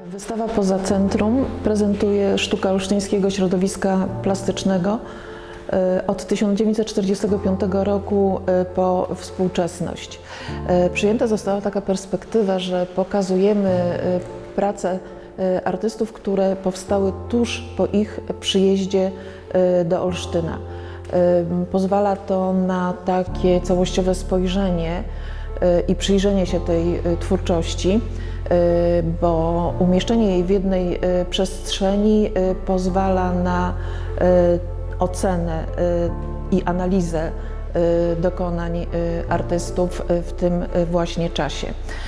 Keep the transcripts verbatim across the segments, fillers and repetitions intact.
Wystawa Poza Centrum prezentuje sztukę olsztyńskiego środowiska plastycznego od tysiąc dziewięćset czterdziestego piątego roku po współczesność. Przyjęta została taka perspektywa, że pokazujemy prace artystów, które powstały tuż po ich przyjeździe do Olsztyna. Pozwala to na takie całościowe spojrzenie i przyjrzenie się tej twórczości, bo umieszczenie jej w jednej przestrzeni pozwala na ocenę i analizę dokonań artystów w tym właśnie czasie.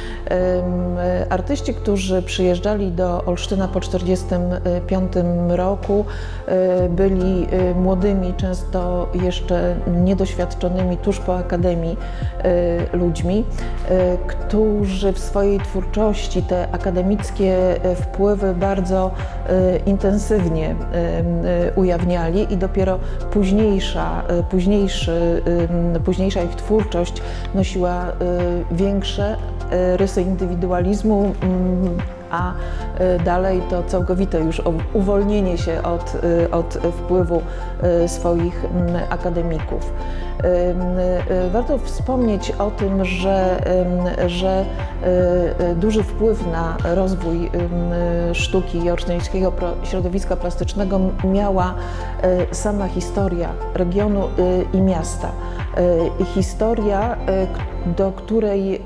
Artyści, którzy przyjeżdżali do Olsztyna po tysiąc dziewięćset czterdziestym piątym roku, byli młodymi, często jeszcze niedoświadczonymi tuż po akademii ludźmi, którzy w swojej twórczości te akademickie wpływy bardzo intensywnie ujawniali i dopiero późniejsza, późniejszy, późniejsza ich twórczość nosiła większe rysy indywidualizmu, a dalej to całkowite już uwolnienie się od, od wpływu swoich akademików. Warto wspomnieć o tym, że, że duży wpływ na rozwój sztuki i olsztyńskiego środowiska plastycznego miała sama historia regionu i miasta. Historia, do której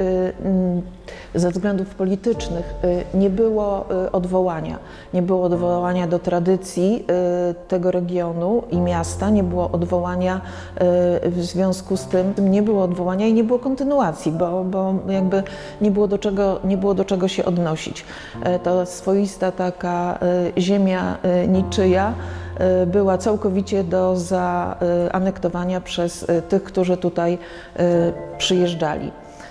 ze względów politycznych nie było odwołania. Nie było odwołania do tradycji tego regionu i miasta, nie było odwołania w związku z tym, nie było odwołania i nie było kontynuacji, bo, bo jakby nie było, do czego, nie było do czego się odnosić. To swoista taka ziemia niczyja była całkowicie do zaanektowania przez tych, którzy tutaj przyjeżdżali.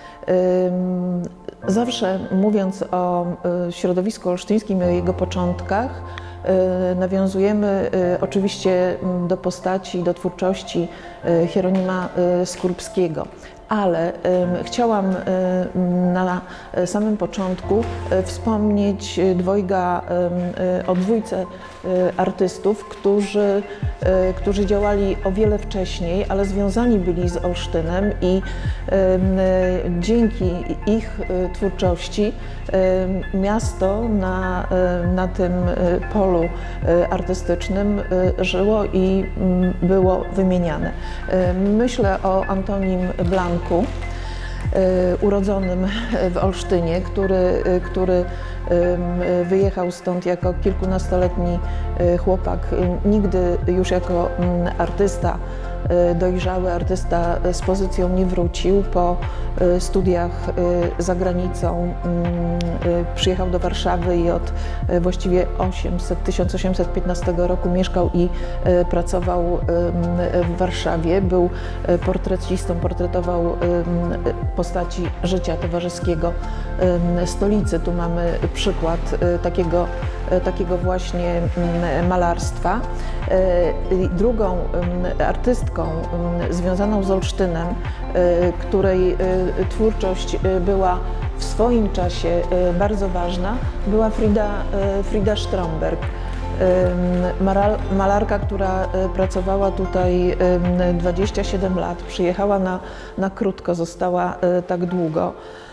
Zawsze mówiąc o środowisku olsztyńskim i o jego początkach, nawiązujemy oczywiście do postaci, do twórczości Hieronima Skorupskiego. Ale chciałam na samym początku wspomnieć dwojga, o dwójce artystów, którzy, którzy działali o wiele wcześniej, ale związani byli z Olsztynem i dzięki ich twórczości miasto na, na tym polu artystycznym żyło i było wymieniane. Myślę o Antonim Blanku, urodzonym w Olsztynie, który, który wyjechał stąd jako kilkunastoletni chłopak, nigdy już jako artysta, dojrzały artysta z pozycją nie wrócił. Po studiach za granicą przyjechał do Warszawy i od właściwie tysiąc osiemset piętnastego roku mieszkał i pracował w Warszawie. Był portrecistą, portretował postaci życia towarzyskiego stolicy. Tu mamy przykład takiego, takiego właśnie malarstwa. Drugą artystką związaną z Olsztynem, której twórczość była w swoim czasie bardzo ważna, była Frida, Frida Stromberg. Malarka, która pracowała tutaj dwadzieścia siedem lat, przyjechała na, na krótko, została tak długo,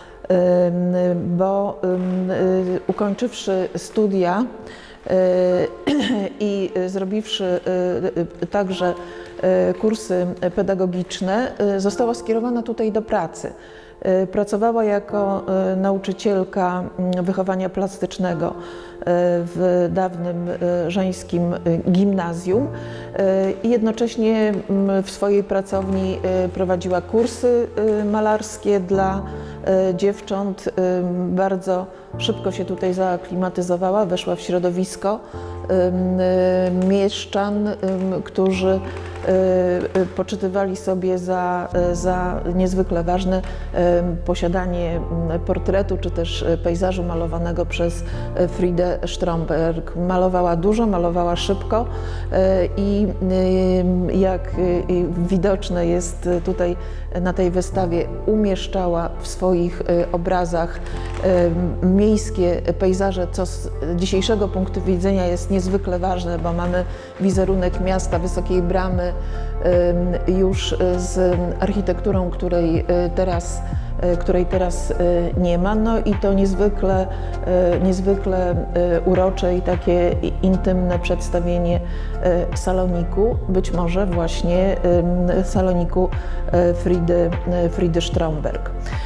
bo ukończywszy studia i zrobiwszy także kursy pedagogiczne, została skierowana tutaj do pracy. Pracowała jako nauczycielka wychowania plastycznego w dawnym żeńskim gimnazjum i jednocześnie w swojej pracowni prowadziła kursy malarskie dla dziewcząt. Bardzo szybko się tutaj zaaklimatyzowała, weszła w środowisko mieszczan, którzy poczytywali sobie za, za niezwykle ważne posiadanie portretu czy też pejzażu malowanego przez Fridę Stromberg. Malowała dużo, malowała szybko i jak widoczne jest tutaj na tej wystawie, umieszczała w swoich obrazach miejskie pejzaże, co z dzisiejszego punktu widzenia jest niezwykle ważne, bo mamy wizerunek miasta, Wysokiej Bramy już z architekturą, której teraz której teraz nie ma, no i to niezwykle, niezwykle urocze i takie intymne przedstawienie Saloniku, być może właśnie Saloniku Fridy, Fridy Stromberg.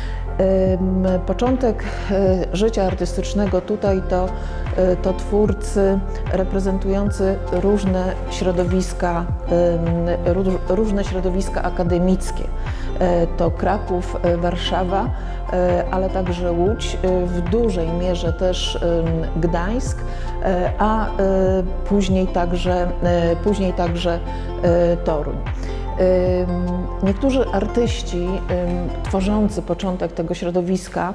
Początek życia artystycznego tutaj to, to twórcy reprezentujący różne środowiska, różne środowiska akademickie. To Kraków, Warszawa, ale także Łódź, w dużej mierze też Gdańsk, a później także, później także Toruń. Niektórzy artyści tworzący początek tego środowiska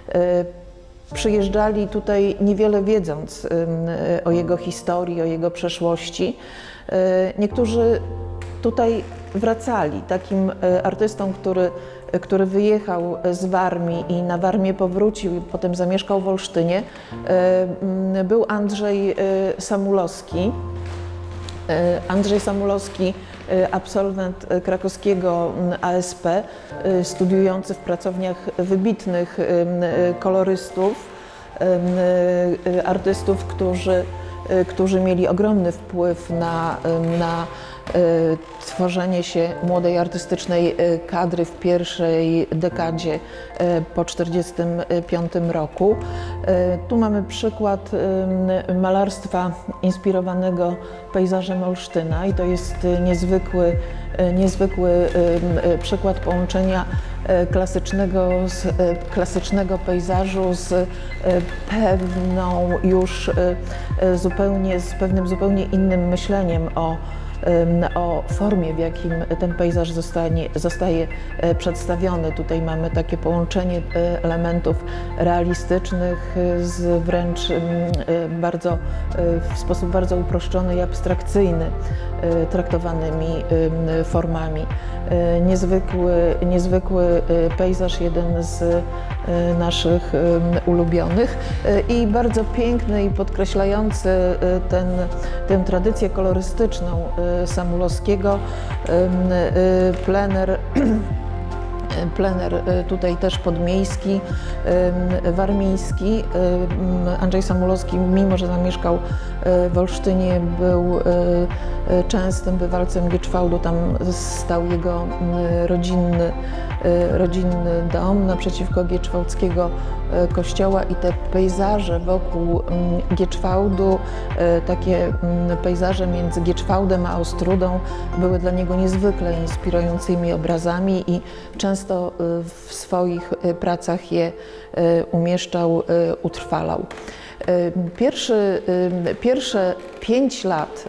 przyjeżdżali tutaj niewiele wiedząc o jego historii, o jego przeszłości. Niektórzy tutaj wracali. Takim artystą, który, który wyjechał z Warmii i na Warmię powrócił i potem zamieszkał w Olsztynie, był Andrzej Samulowski. Andrzej Samulowski, absolwent krakowskiego A S P, studiujący w pracowniach wybitnych kolorystów, artystów, którzy, którzy mieli ogromny wpływ na, na tworzenie się młodej artystycznej kadry w pierwszej dekadzie po tysiąc dziewięćset czterdziestym piątym roku. Tu mamy przykład malarstwa inspirowanego pejzażem Olsztyna i to jest niezwykły, niezwykły przykład połączenia klasycznego, z, klasycznego pejzażu z pewną już zupełnie, z pewnym zupełnie innym myśleniem o o formie, w jakim ten pejzaż zostanie, zostaje przedstawiony. Tutaj mamy takie połączenie elementów realistycznych z wręcz bardzo, w sposób bardzo uproszczony i abstrakcyjny traktowanymi formami. Niezwykły, niezwykły pejzaż, jeden z naszych ulubionych i bardzo piękny i podkreślający ten, tę tradycję kolorystyczną Samulowskiego, plener, plener tutaj też podmiejski, warmiński. Andrzej Samulowski, mimo że zamieszkał w Olsztynie, był częstym bywalcem Gieczwałdu, tam stał jego rodzinny, rodzinny dom naprzeciwko gieczwałdzkiego kościoła i te pejzaże wokół Gieczwałdu, takie pejzaże między Gieczwałdem a Ostrudą były dla niego niezwykle inspirującymi obrazami i często w swoich pracach je umieszczał, utrwalał. Pierwszy, pierwsze pięć lat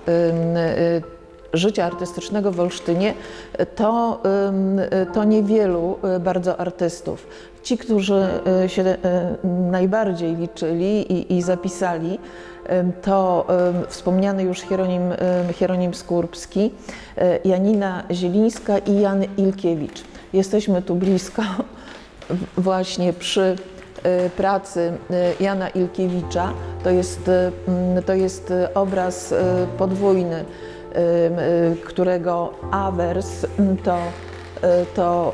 życia artystycznego w Olsztynie to, to niewielu bardzo artystów. Ci, którzy się najbardziej liczyli i, i zapisali, to wspomniany już Hieronim, Hieronim Skórbski, Janina Zielińska i Jan Ilkiewicz. Jesteśmy tu blisko, właśnie przy pracy Jana Ilkiewicza. To jest, to jest obraz podwójny, którego awers to, to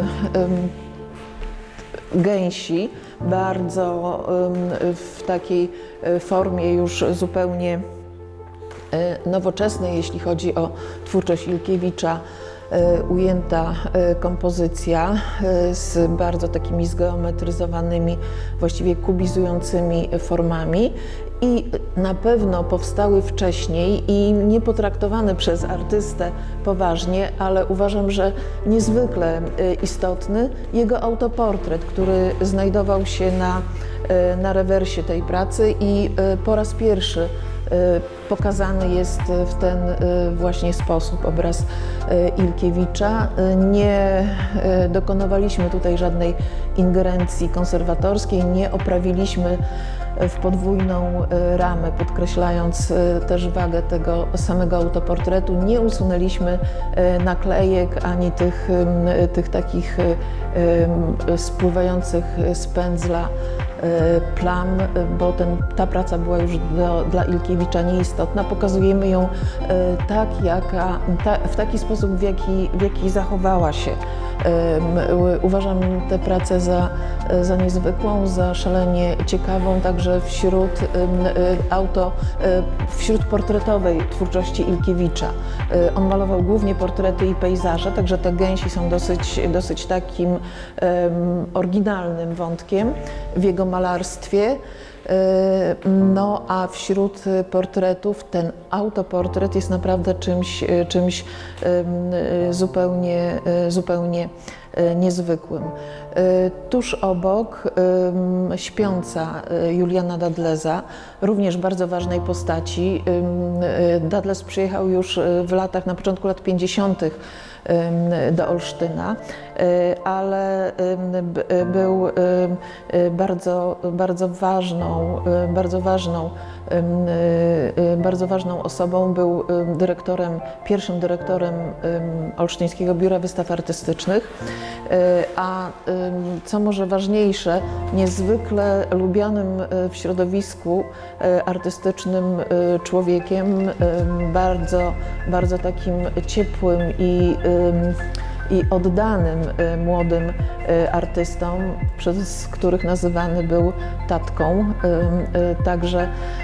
gęsi, bardzo w takiej formie już zupełnie nowoczesnej, jeśli chodzi o twórczość Ilkiewicza, ujęta kompozycja z bardzo takimi zgeometryzowanymi, właściwie kubizującymi formami i na pewno powstały wcześniej i nie potraktowane przez artystę poważnie, ale uważam, że niezwykle istotny jego autoportret, który znajdował się na, na rewersie tej pracy i po raz pierwszy pokazany jest w ten właśnie sposób obraz Ilkiewicza. Nie dokonywaliśmy tutaj żadnej ingerencji konserwatorskiej, nie oprawiliśmy w podwójną ramę, podkreślając też wagę tego samego autoportretu. Nie usunęliśmy naklejek ani tych, tych takich spływających z pędzla plam, bo ten, ta praca była już do, dla Ilkiewicza nieistotna. Pokazujemy ją tak, jaka, ta, w taki sposób, w jaki, w jaki zachowała się. Uważam tę pracę za, za niezwykłą, za szalenie ciekawą, także wśród auto, wśród portretowej twórczości Ilkiewicza. On malował głównie portrety i pejzaże, także te gęsi są dosyć, dosyć takim um, oryginalnym wątkiem w jego malarstwie. No a wśród portretów ten autoportret jest naprawdę czymś, czymś zupełnie, zupełnie niezwykłym. Tuż obok śpiąca Juliana Dadleza, również bardzo ważnej postaci. Dadlez przyjechał już w latach, na początku lat pięćdziesiątych do Olsztyna, ale był bardzo, bardzo ważną, bardzo ważną, bardzo ważną osobą. Był dyrektorem, pierwszym dyrektorem Olsztyńskiego Biura Wystaw Artystycznych, a co może ważniejsze, niezwykle lubianym w środowisku artystycznym człowiekiem, bardzo, bardzo takim ciepłym i i oddanym młodym artystom, przez których nazywany był tatką. Także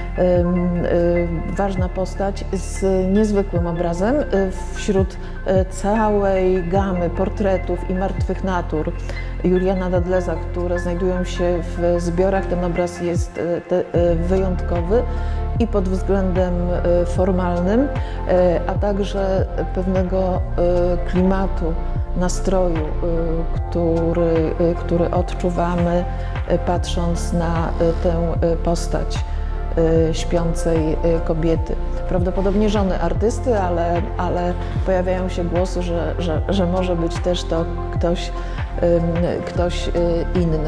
ważna postać z niezwykłym obrazem wśród całej gamy portretów i martwych natur Juliana Dadleza, które znajdują się w zbiorach. Ten obraz jest wyjątkowy i pod względem formalnym, a także pewnego klimatu, nastroju, który, który odczuwamy, patrząc na tę postać śpiącej kobiety. Prawdopodobnie żony artysty, ale, ale pojawiają się głosy, że, że, że może być też to ktoś, ktoś inny.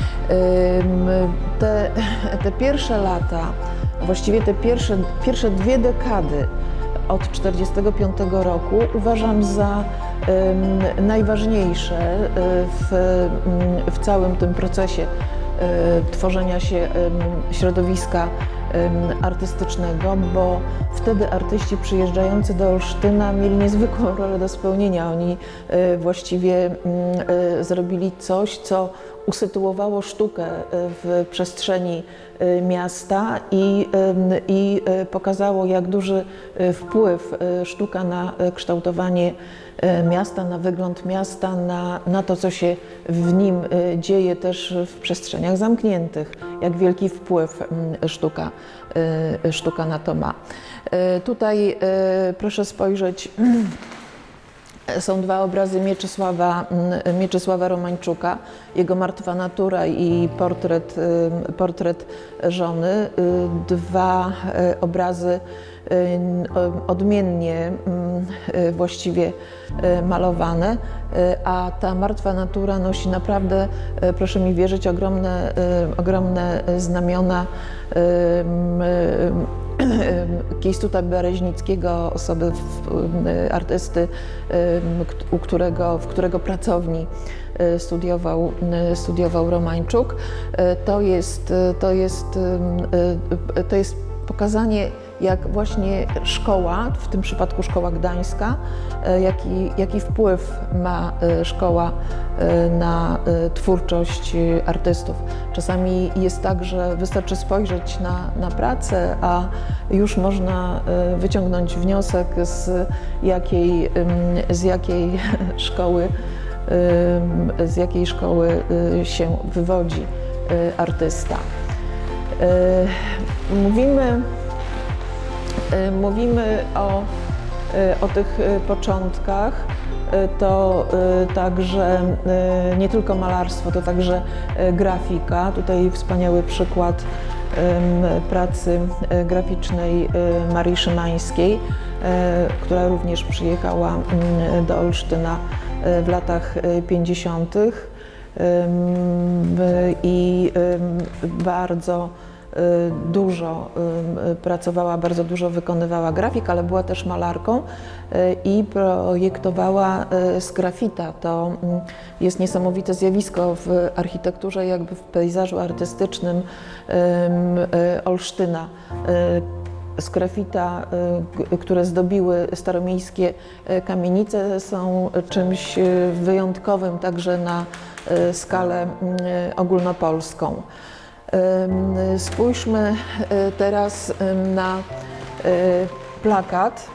Te, te pierwsze lata, właściwie te pierwsze, pierwsze dwie dekady od tysiąc dziewięćset czterdziestego piątego roku uważam za um, najważniejsze w, w całym tym procesie um, tworzenia się um, środowiska um, artystycznego, bo wtedy artyści przyjeżdżający do Olsztyna mieli niezwykłą rolę do spełnienia. Oni um, właściwie um, zrobili coś, co usytuowało sztukę w przestrzeni miasta i, i pokazało, jak duży wpływ sztuka na kształtowanie miasta, na wygląd miasta, na, na to, co się w nim dzieje też w przestrzeniach zamkniętych, jak wielki wpływ sztuka, sztuka na to ma. Tutaj proszę spojrzeć. Są dwa obrazy Mieczysława, Mieczysława Romańczuka, jego Martwa natura i portret, portret żony. Dwa obrazy odmiennie właściwie malowane, a ta Martwa natura nosi naprawdę, proszę mi wierzyć, ogromne, ogromne znamiona Kiejstuta Bereźnickiego, osoby, artysty, u którego, w którego pracowni studiował, studiował Romańczuk. To jest, to jest, to jest pokazanie, jak właśnie szkoła, w tym przypadku szkoła gdańska, jaki, jaki wpływ ma szkoła na twórczość artystów. Czasami jest tak, że wystarczy spojrzeć na, na pracę, a już można wyciągnąć wniosek, z jakiej, z jakiej szkoły, z jakiej szkoły się wywodzi artysta. Mówimy Mówimy o, o tych początkach, to także nie tylko malarstwo, to także grafika. Tutaj wspaniały przykład pracy graficznej Marii Szymańskiej, która również przyjechała do Olsztyna w latach pięćdziesiątych i bardzo dużo pracowała, bardzo dużo wykonywała grafik, ale była też malarką i projektowała sgrafita. To jest niesamowite zjawisko w architekturze, jakby w pejzażu artystycznym Olsztyna. Sgrafita, które zdobiły staromiejskie kamienice, są czymś wyjątkowym także na skalę ogólnopolską. Spójrzmy teraz na plakat,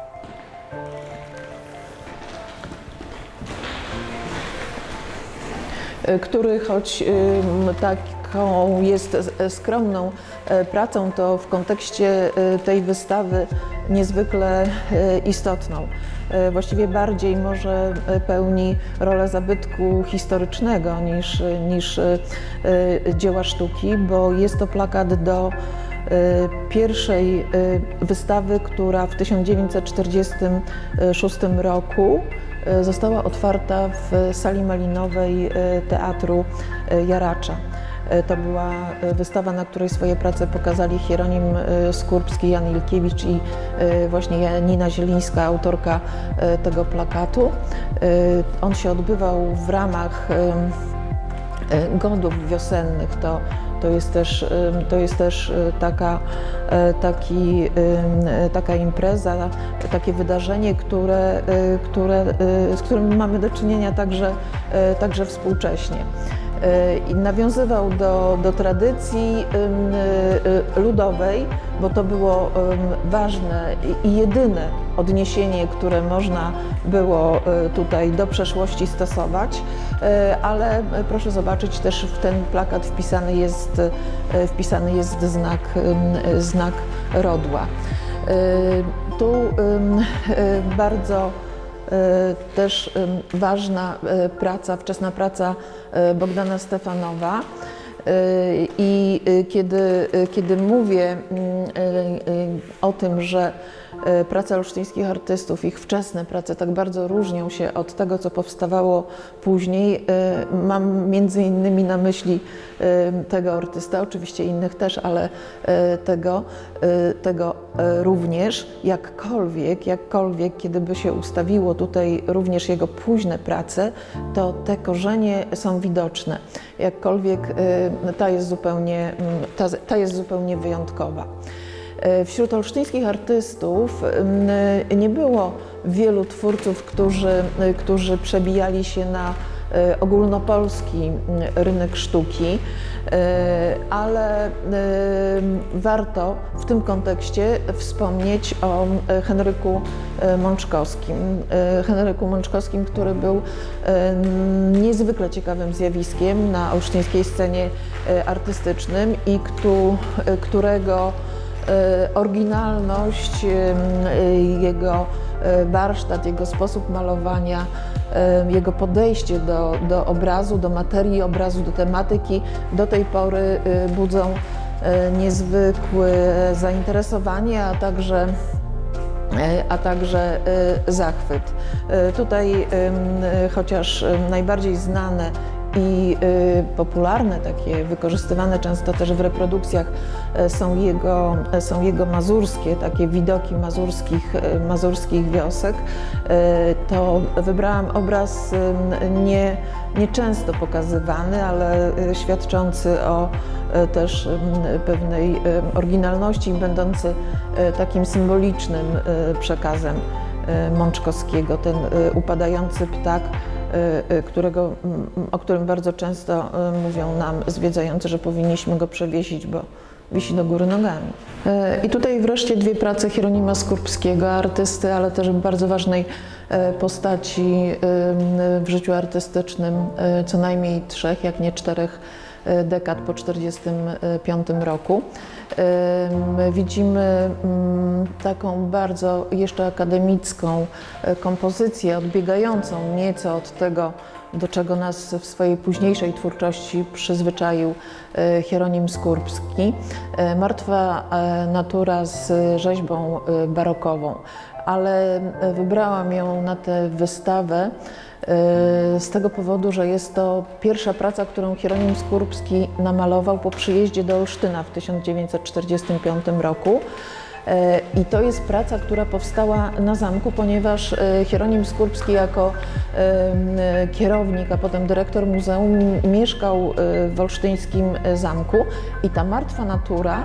który choć taką jest skromną pracą, to w kontekście tej wystawy niezwykle istotną. Właściwie bardziej może pełni rolę zabytku historycznego niż, niż dzieła sztuki, bo jest to plakat do pierwszej wystawy, która w tysiąc dziewięćset czterdziestym szóstym roku została otwarta w sali malinowej Teatru Jaracza. To była wystawa, na której swoje prace pokazali Hieronim Skurbski, Jan Ilkiewicz i właśnie Janina Zielińska, autorka tego plakatu. On się odbywał w ramach godów wiosennych. To, to, jest, też, to jest też taka, taki, taka impreza, takie wydarzenie, które, które, z którym mamy do czynienia także, także współcześnie. I nawiązywał do, do tradycji ludowej, bo to było ważne i jedyne odniesienie, które można było tutaj do przeszłości stosować, ale proszę zobaczyć, też w ten plakat wpisany jest, wpisany jest znak, znak rodła. Tu bardzo też ważna praca, wczesna praca Bogdana Stefanowa. I kiedy, kiedy mówię o tym, że prace olsztyńskich artystów, ich wczesne prace tak bardzo różnią się od tego, co powstawało później, mam między innymi na myśli tego artysta, oczywiście innych też, ale tego, tego również, jakkolwiek, jakkolwiek, kiedy by się ustawiło tutaj również jego późne prace, to te korzenie są widoczne. Jakkolwiek ta jest zupełnie, ta, ta jest zupełnie wyjątkowa. Wśród olsztyńskich artystów nie było wielu twórców, którzy, którzy przebijali się na ogólnopolski rynek sztuki, ale warto w tym kontekście wspomnieć o Henryku Mączkowskim. Henryku Mączkowskim, który był niezwykle ciekawym zjawiskiem na olsztyńskiej scenie artystycznym i którego oryginalność, jego warsztat, jego sposób malowania, jego podejście do, do obrazu, do materii obrazu, do tematyki do tej pory budzą niezwykłe zainteresowanie, a także, a także zachwyt. Tutaj chociaż najbardziej znane i popularne, takie wykorzystywane często też w reprodukcjach są jego, są jego mazurskie, takie widoki mazurskich, mazurskich wiosek. To wybrałam obraz nie, nieczęsto pokazywany, ale świadczący o też pewnej oryginalności, będący takim symbolicznym przekazem Mączkowskiego, ten upadający ptak, którego, o którym bardzo często mówią nam zwiedzający, że powinniśmy go przewiesić, bo wisi do góry nogami. I tutaj wreszcie dwie prace Hieronima Skurbskiego, artysty, ale też bardzo ważnej postaci w życiu artystycznym, co najmniej trzech, jak nie czterech dekad po tysiąc dziewięćset czterdziestym piątym roku. Widzimy taką bardzo jeszcze akademicką kompozycję, odbiegającą nieco od tego, do czego nas w swojej późniejszej twórczości przyzwyczaił Hieronim Skurbski. Martwa natura z rzeźbą barokową, ale wybrałam ją na tę wystawę z tego powodu, że jest to pierwsza praca, którą Hieronim Skórbski namalował po przyjeździe do Olsztyna w tysiąc dziewięćset czterdziestym piątym roku. I to jest praca, która powstała na zamku, ponieważ Hieronim Skórbski jako kierownik, a potem dyrektor muzeum mieszkał w olsztyńskim zamku i ta martwa natura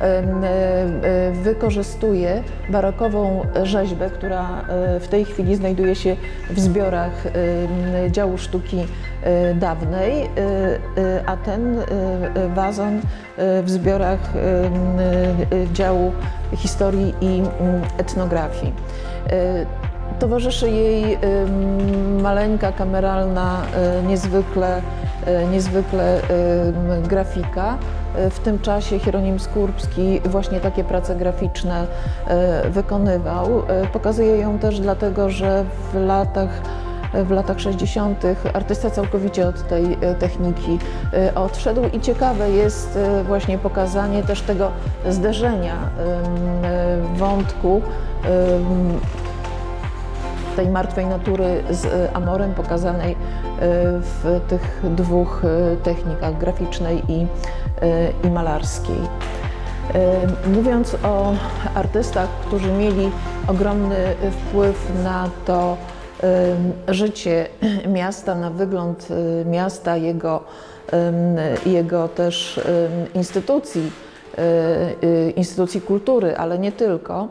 wykorzystuje barokową rzeźbę, która w tej chwili znajduje się w zbiorach działu sztuki dawnej, a ten wazon w zbiorach działu historii i etnografii. Towarzyszy jej maleńka, kameralna, niezwykle, niezwykle grafika. W tym czasie Hieronim Skórbski właśnie takie prace graficzne wykonywał. Pokazuję ją też dlatego, że w latach W latach sześćdziesiątych artysta całkowicie od tej techniki odszedł i ciekawe jest właśnie pokazanie też tego zderzenia wątku tej martwej natury z amorem pokazanej w tych dwóch technikach, graficznej i, i malarskiej. Mówiąc o artystach, którzy mieli ogromny wpływ na to życie miasta, na wygląd miasta, jego, jego też instytucji, instytucji kultury, ale nie tylko.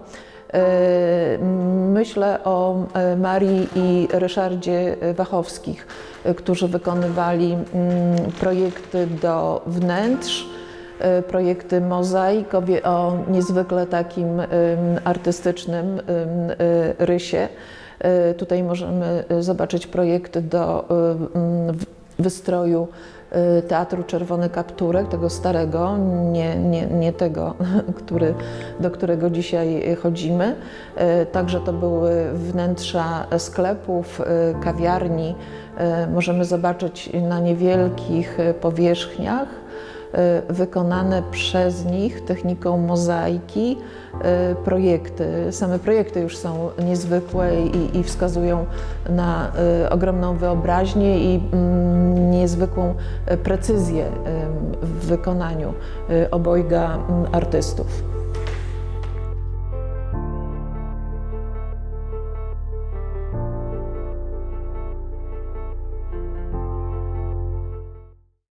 Myślę o Marii i Ryszardzie Wachowskich, którzy wykonywali projekty do wnętrz, projekty mozaik o niezwykle takim artystycznym rysie. Tutaj możemy zobaczyć projekty do wystroju Teatru Czerwony Kapturek, tego starego, nie, nie, nie tego, który, do którego dzisiaj chodzimy. Także to były wnętrza sklepów, kawiarni. Możemy zobaczyć na niewielkich powierzchniach wykonane przez nich techniką mozaiki projekty. Same projekty już są niezwykłe i, i wskazują na ogromną wyobraźnię i niezwykłą precyzję w wykonaniu obojga artystów.